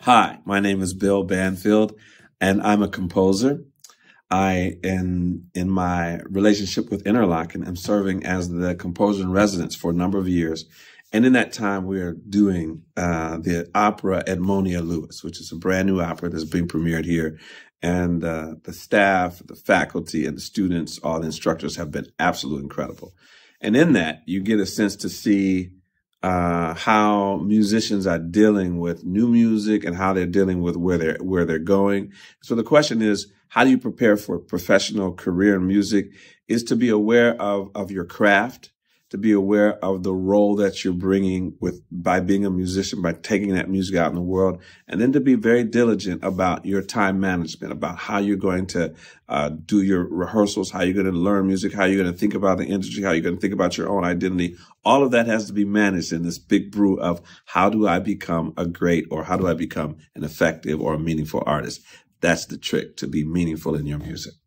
Hi, my name is Bill Banfield, and I'm a composer. In my relationship with Interlochen, I'm serving as the composer in residence for a number of years. And in that time, we are doing the opera Edmonia Lewis, which is a brand new opera that's being premiered here. And the staff, the faculty, and the students, all the instructors have been absolutely incredible. And in that, you get a sense to see how musicians are dealing with new music and how they're dealing with where they're going. So the question is, how do you prepare for a professional career in music? Is to be aware of your craft, to be aware of the role that you're bringing by being a musician, by taking that music out in the world, and then to be very diligent about your time management, about how you're going to do your rehearsals, how you're going to learn music, how you're going to think about the industry, how you're going to think about your own identity. All of that has to be managed in this big brew of how do I become a great, or how do I become an effective or a meaningful artist? That's the trick, to be meaningful in your music.